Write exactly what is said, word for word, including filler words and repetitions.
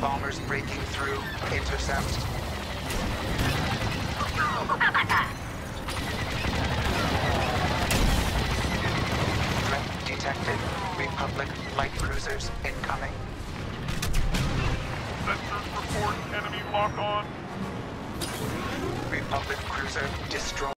bombers breaking through. Intercept. Threat detected. Republic light cruisers incoming. Sensors report enemy lock on. Republic cruiser destroyed.